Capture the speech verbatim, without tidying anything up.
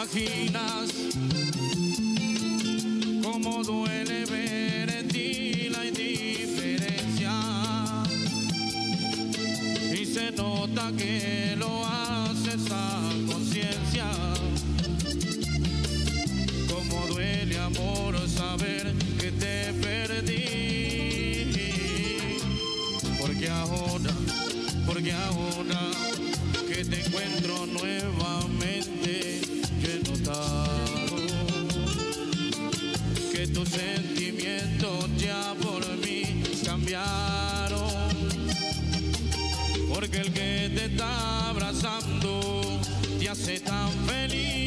imaginas cómo duele ver en ti la indiferencia, y se nota que lo haces a conciencia. Cómo duele, amor, saber que te perdí, porque ahora, porque ahora que te encuentro nuevamente, yo he notado que tus sentimientos ya por mí cambiaron, porque el que te está abrazando te hace tan feliz.